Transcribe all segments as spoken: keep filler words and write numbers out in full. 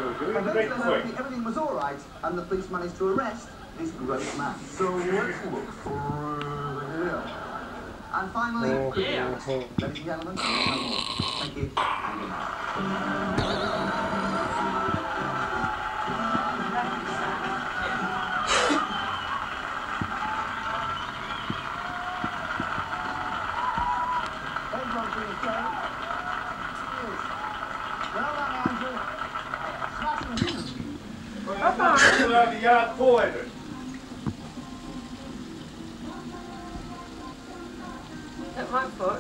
Everything was all right, and the police managed to arrest this great man. So let's look for here. And finally, oh, yeah. oh, oh. Ladies and gentlemen, thank you. And good the yard forward. That my foot.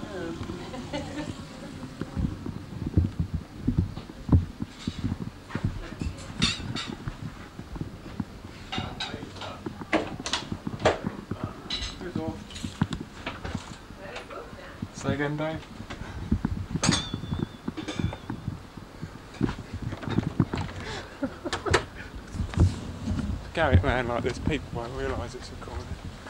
Say again, Dave. Go it round like this, people won't realise it's recorded.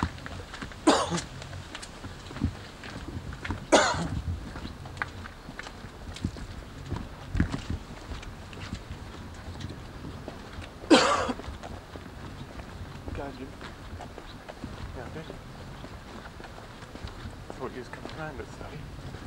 Yeah, I did. I thought you was coming round at thirty.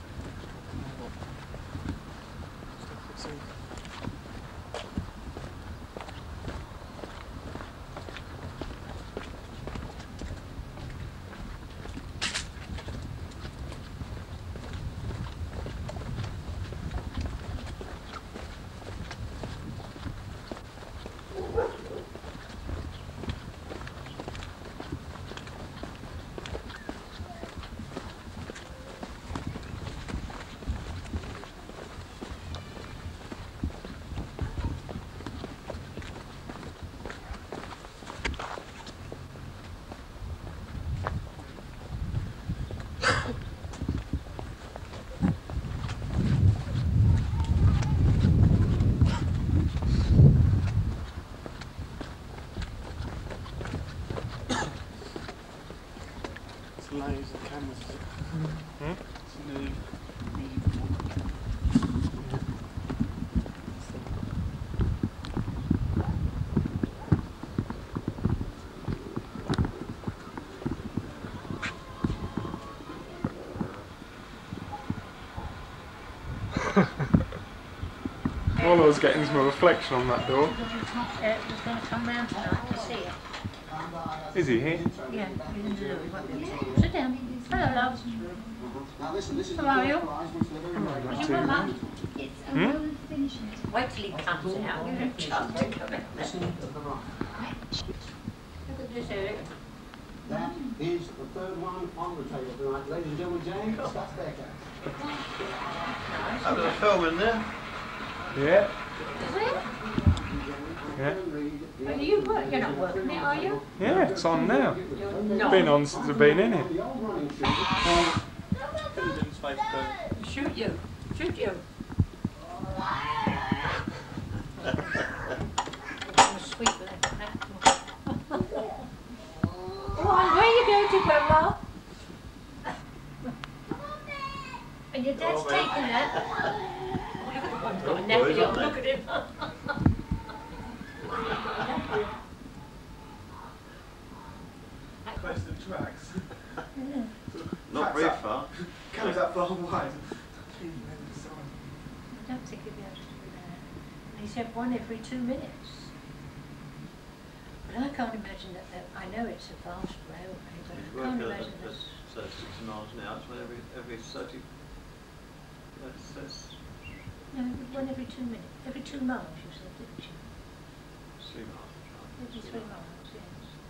Layers of cameras. Hmm? It's a new medium All I was getting is my reflection on that door. Uh, was going to come round tonight to see it. Is he here? Yeah, he's in the loo. He won't be able to. Sit down. Hello, love. How are you? What do you want, Mum? It's a Hmm? roll of finishing. Wait till he comes out. Give him a chance to come out. Look at this, Eric. That is the third one on the table tonight. Ladies and gentlemen, James Statsbecker. That was a film in there. Yeah. Is it? Yeah. Are you work? You're not working it, are you? Yeah, it's on now. You're It's not. been on since I've been in it. Shoot you. Shoot you. I'm a sweet little cat. Oh, where are you going to, Grandma? And your dad's taking that. I've got a nappy on, look at him. Close to the tracks. Not very far. Comes that far wide. I don't think he'll be able to do that. He said one every two minutes. But I can't imagine that, that I know it's a fast railway, but It's I can't working imagine at, that. at, at sixty miles an hour, so every, every thirty, that's, that's No, one every two minutes. Every two miles, you said, didn't you? three miles. Every three miles, yes.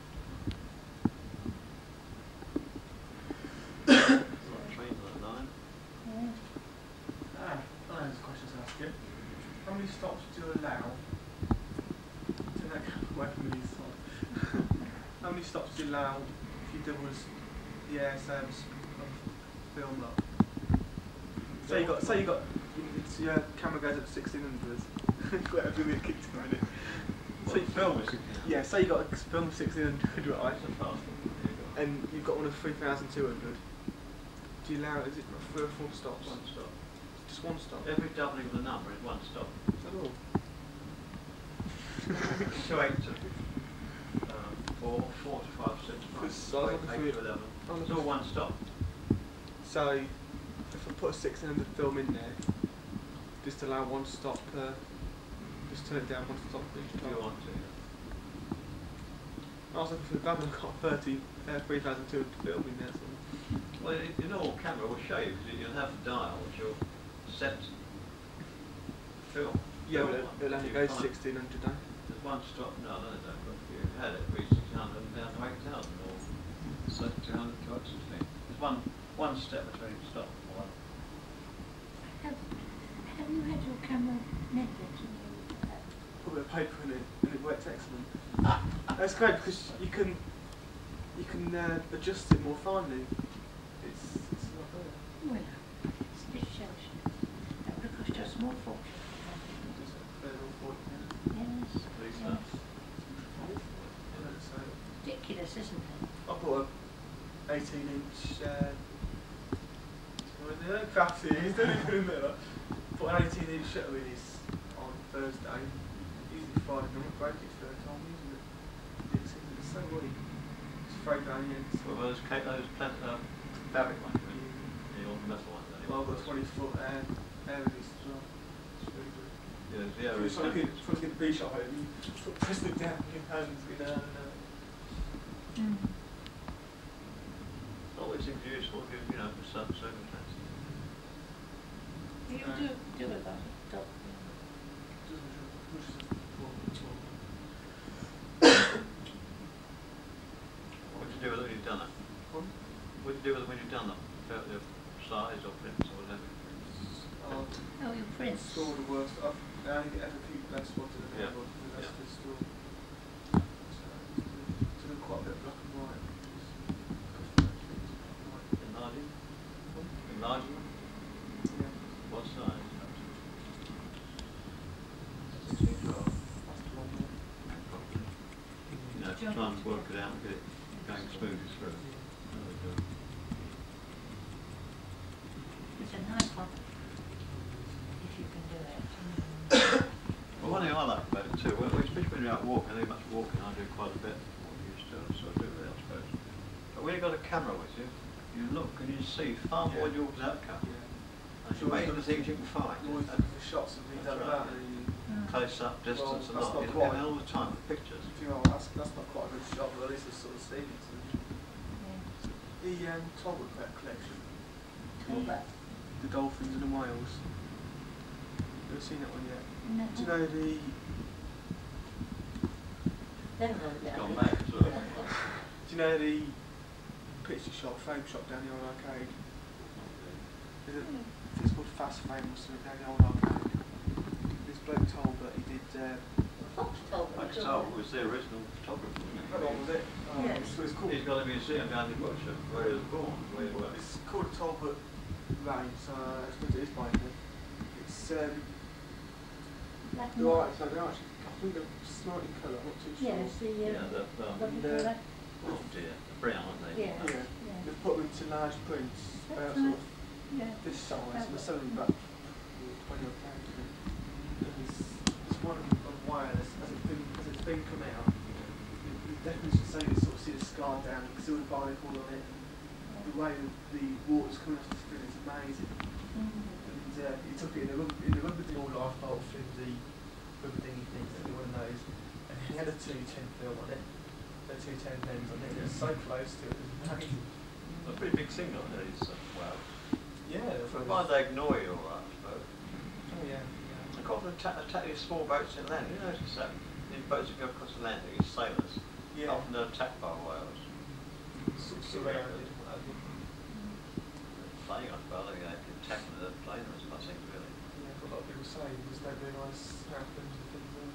Trains at nine. Yeah. Ah, that's a question to ask you. How many stops do you allow? Turn that camera away from me, sorry. How many stops do you allow if you double the air service of film up? Say you got, say you got, it's, your camera goes up to sixteen hundred. Whatever we kicked in a minute. So you film it. Yeah, say you got a film of sixteen hundred, right? And you've got one of three thousand two hundred. Do you allow, is it three or four stops? One stop. Just one stop? Every doubling of the number is one stop. Is that all? Two eight to uh, four, four to five, six, Because five, I was eight, looking eight for- to eleven. I was It's all looking one stop. So, if I put a sixteen hundred film in there, just allow one stop per, just turn it down one stop each If time. you want to. I was looking for the van that got thirty, uh, three thousand two hundred film in there. So. Well, in in all camera will show you because you'll have the dial which you'll set film. Yeah, film but on. it'll only You go find sixteen hundred now. There's one stop, no, no, no, but if you had it, reach six hundred and down to eight thousand or two hundred to up sixteen. There's one, one step between each stop. Or one. Have, have you had your camera mended? And you, uh, Put a bit of paper in it, and it worked excellent. That's great because you can, you can uh, adjust it more finely. It's, it's a lot better. well, it's this shows you. That would have cost you a small fortune. Just better than forty pounds. Yes, These yes. nuts. Yeah, so Ridiculous, isn't it? I bought a eighteen inch. Uh, well, they don't craft these, don't even remember. Bought an eighteen inch shutter release on Thursday. Easily Friday, and I broke it third time using it. It seems it's so weak. It's frayed down the ends. Well, those, ca- those plant, um, fabric ones, you mean? The old metal ones. anyway. Well, I've got twenty foot air, air release as well. It's really good. Yeah, yeah, It's it's like like in, from the B shop, like, you sort of press it down with your hands, you know, and uh, Mm. always seems useful, if you you know, for certain circumstances. You Uh, do, do a lot of dog. What would you do with it when you've done it? What would you do with it when you've done it? About the size or prints or whatever? I'll Oh, your prints. store the worst. I've, I only get a few less ones in the Yeah. cupboard, the rest Yeah. is still. So, it's doing quite a bit of black and white. Enlarging? Enlargement? Yeah. What size? That's the one there. You know, try and work it out and get it going smoothly through. It's a nice one. If you can do it. Well, one thing I like about it too, well, especially when you're out walking, I do much walking, I do quite a bit more than used to, so I do it, I suppose. But when you've got a camera with you, you look and you see far more Yeah. than your outcome. Yeah. And you make the things you can find. Always And looking for shots and things That's like right. that. And you, Mm. close up, distance Well, and that's lot. not You look quite- at it all the time with pictures. you know, that's, that's not quite a good shot, but at least it's sort of seen it. So. Yeah. The um, Talbot Pet collection, All that. the dolphins and the whales. Never seen that one yet. No. Do you know the? Never heard of It's that. gone back as well. Do you know the picture shop, frame shop down the old arcade? Is it, I think it's called Fast Frame or something down the old arcade. This bloke told that he did. Uh, Fox told me. Max Toll was the original photographer, wasn't how long was he? it? Oh, Yes. So it's called. He's got a museum down in Wiltshire where he was born, where he worked. It's called Talbot Range, so I suppose it is by him. It's um, Black and they're white. right, so they're actually, I think they're slightly colour, I'm not too sure. Yes, the, Yeah, um, the, um, what do you the- call that? oh dear, the brown, aren't they? Yeah. Yeah. Yeah. They've put them into large prints, That's about right. sort of Yeah. this size, and That they're selling them about twenty odd pounds. I think. And There's, there's one on wireless, as it's been, as it's been come out, you, you definitely should say you sort of see the scar down, you can see all the barnacle on it, and the way the water's coming off the screen is amazing. Mm. And uh, he took it in the rubber, in the rubber dual life bottle flimsy rubber thingy things, every one of those, and he had a two ten film on it, a two ten lens on it, it was so close to it, it was amazing. A pretty big single, these uh, whales. Yeah, For why they ignore you, all right, I suppose. Oh yeah, yeah. Of course, attack, attack these small boats inland. You notice that? These boats that go across the Atlantic, these sailors, Yeah. often they're attacked by whales. Sort of surrounded. what have you. Playing, I suppose, they can attack them with a plane or something, really. Yeah, what a lot of people say, you just don't realise how flimsy things are.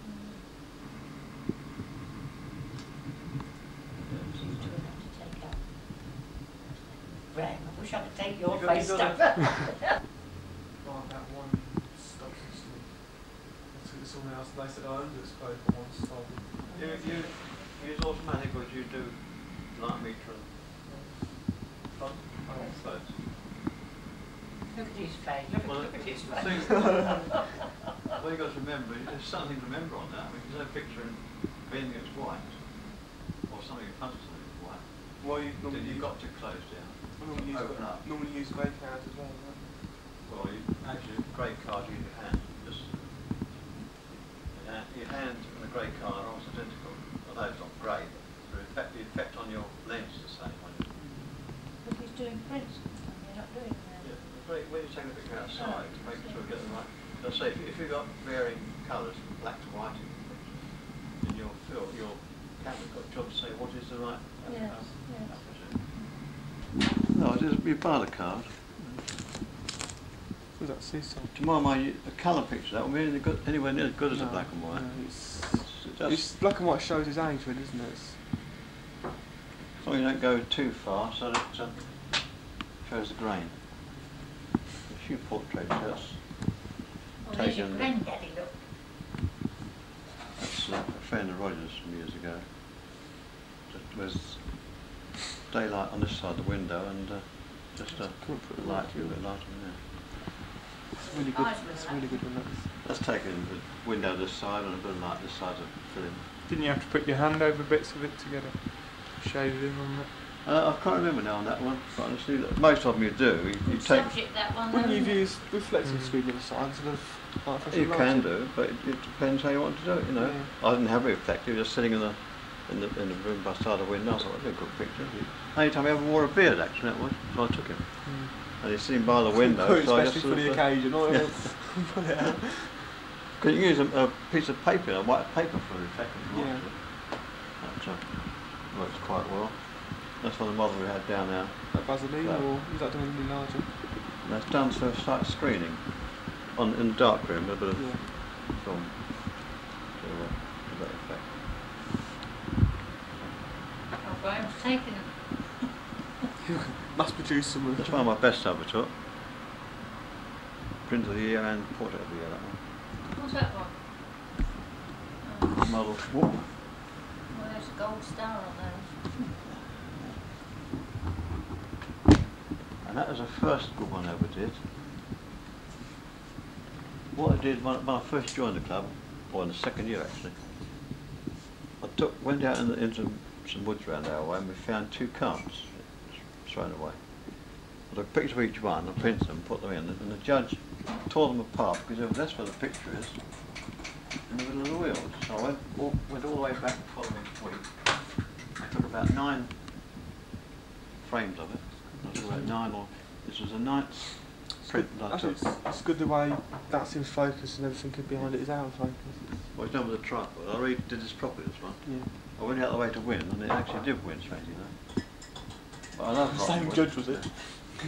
It's too much to take out. Ram, I wish I could take your You got- you face got stuff. Like that one stock system. I took this all else, they said I owned it, spoke on one stop. You, you use automatic or do you do light meter and front? Oh. Both. Look at his face, look, Well, look at his see, face. well, what you've got to remember, there's something to remember on that. I mean, there's no picture in anything that's white, or something in front of something that's white. Why you Then normally you've use, got to close down. normally use, Open up. normally use grey cards as well, right? Well, you, actually, a grey card you use your hand. Just, your hand, your hand and the grey card are almost identical. Although it's not grey, but the effect, the effect on your lens is the same. When you, But he's doing prints and stuff, you're not doing that. yeah, when you- when you take a picture outside, to make sure you get the right. I'll say, if, if you've got varying colours from black to white in the picture, then your film, your camera's got a job to say what is the right. Yes, um, yes. application. No, just you buy the card. Was that Cecil? To my mind, a colour picture, that will be any good, anywhere near as good as a No, black and white. no, it's, It's just, it's black and white shows his age, really, isn't it? It's, as long as you don't go too far, so that it um, shows the grain. A few portraits, that's, Well, there's your Taken- granddaddy, look. that's uh, a friend of Rogers from years ago. Just with daylight on this side of the window and uh, just a Couldn't put the light, light a little in. bit light on there. it's really good. Eyes were It's black. really good when that's. Let's take in the window this side and a bit of light this side to fill in. Didn't you have to put your hand over bits of it together? Shaded in on that. Uh, I can't remember now on that one, but honestly, look, most of them you do. You, you Good take, subject, that one, Wouldn't though, you isn't it? use reflective screen on the side instead of artificial you can lighting? do, but it, it depends how you want to do it. You know, Yeah. I didn't have a reflective, just sitting in the in the in the room by the side of the window. I thought, that'd be a good picture. Only time he ever wore a beard, actually, that was. So I took him, Mm. and he's sitting by the window. Put it so I especially just for the sort of, uh, occasion. All yeah. else, put it out. Could you use a, a piece of paper, a white paper for a reflective? if you Yeah. wanted to. That uh, works quite well. That's one of the model we had down there. That Vaseline, That- or was that done any larger? And that's done for slight screening on in the dark room, a bit of Yeah. film to uh, to that effect. Oh, Graham's taken them. Mass produce some of That's one of my best I ever took. Print of the year and portrait of the year, that one. What's that one? Oh, Model. Whoop. well, there's a gold star on those. And that was the first good one I ever did. What I did when, when I first joined the club, or in the second year actually, I took went out in the, into some woods around our way and we found two carts thrown away. I took a picture of each one, I printed them, put them in, and the judge tore them apart because that's where the picture is, in the middle of the wheels. So I went all, went all the way back the following week. I took about nine frames of it. I took about nine or this was a ninth print that I Actually, took. it's, it's good the way that's in focus and everything behind it is out of focus. Well, it's done with a tripod. I really did this properly, this one. Yeah. I went out the way to win, and it actually did win, strangely enough. But I love The rock same win. judge, was it? It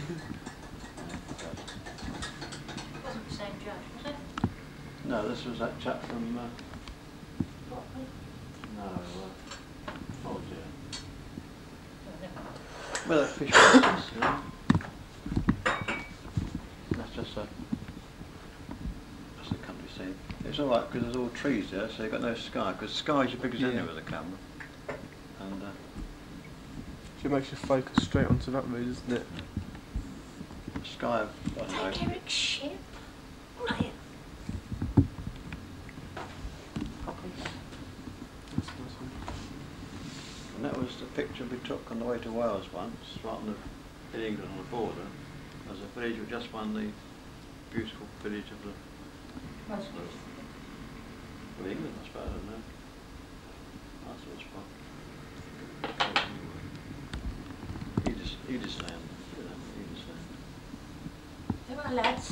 wasn't the same judge, was it? No, this was that chap from. Uh, Broccoli? no, uh, oh dear. Oh, never mind. Well, that fish business, you know. That's just a. That's the country scene. It's all right because there's all trees there, so you've got no sky. Because sky's your biggest Yeah. enemy with the camera. And. Uh, It makes you focus straight onto that mood, isn't it? Sky, I don't know. Take Eric's ship. Right. That's a nice one. And that was the picture we took on the way to Wales once, right on the, in England on the border. There's a village we just won the beautiful village of the Most of, of England, I suppose, I don't know. That's what it's from. Edis, Edisland, you know, Edisland. There are lads.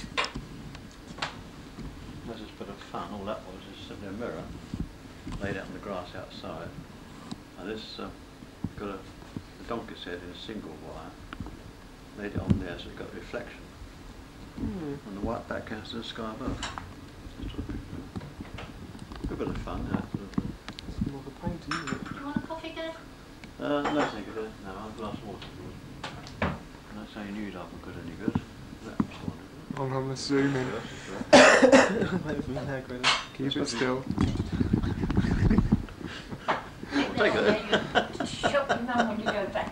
That's just a bit of fun. All that was is simply a mirror laid out on the grass outside. And this uh, got a, a donkey's head in a single wire. Laid it on there so it got reflection. Mm. And the white background to the sky above. Just sort of picture. Good bit of fun, yeah. It's more of a painting, isn't it? Do you want a coffee, Gav? Uh, no, thank you, dear. No, I've a glass of water. I'm not saying you'd have a good any good. That was one. I'm having a zoom in. Yes, Wait for my hair, Greta. Keep it still. Take it. You shop your mum when you go back.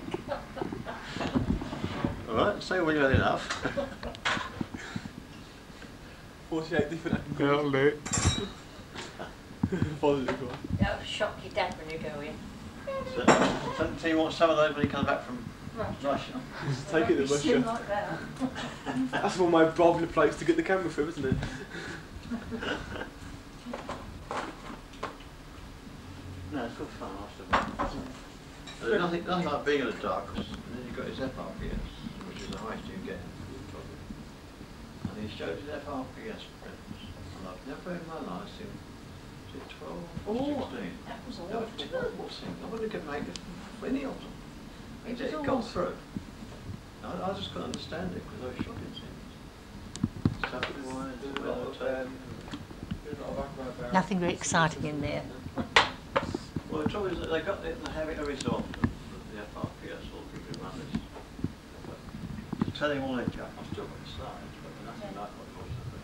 All right, say when you've had enough. forty-eight different angles. Outlet. Positive one. That'll shock your dad when you go in. So, so you want some of those when he comes back from Right. Russia? Just take it to Slim Russia. like that. That's one of my bobbler plates to get the camera through, isn't it? No, it's good fun after. There's nothing, nothing like being in the dark, because then you've got his F R P S, which is the highest you can get. And he showed his F R P S prints, and I've never in my life seen, is it twelve or Oh, sixteen? that was They were awful. terrible things. I wouldn't have make it for any of them. It It just was got awful. through. I, I just couldn't understand it, because those shocking things. Traffic wires, There's a lot of, weather, um, there's a lot of background barriers. Nothing very exciting in there. well, the trouble is that they got the, the habit every so often, the F R P S, all the people who run this. But to tell him all that junk, I've still got the slides, but they're nothing like what it was to be.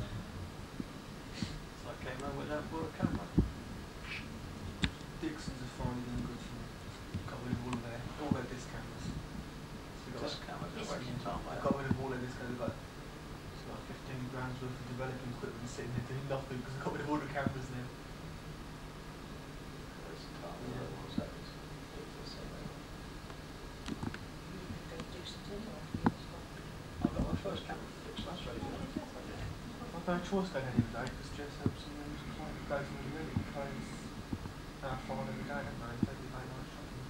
So I came home without a camera. Dixon's are finally done good for me. Got rid of all of their, all their disc cameras. So we got Disc cameras, they're wasting time, I mate. got rid of all their disc cameras. Like, it's like fifteen grand's worth of developing equipment sitting there doing nothing because I got rid of all the cameras now. Wasting time, yeah, what's that? It's ridiculous, isn't it? I got my first camera fixed, that's really good. I've no choice going any day because Jess helps me and just trying to go to the really because our phone every day, haven't they? Every day night shopping.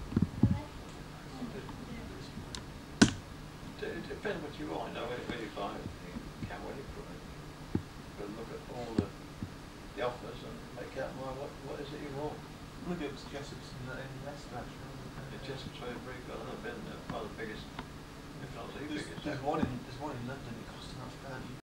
It depends what you want, you know, where, where you buy it, you can where you put it. But look at all the, the offers and make out well, what, what is it you want. Look at Jessup's and any less actually. It's just very, very good. I've been there, one of the biggest, if not the There's, biggest. there's one in there's one in London. It costs about thirty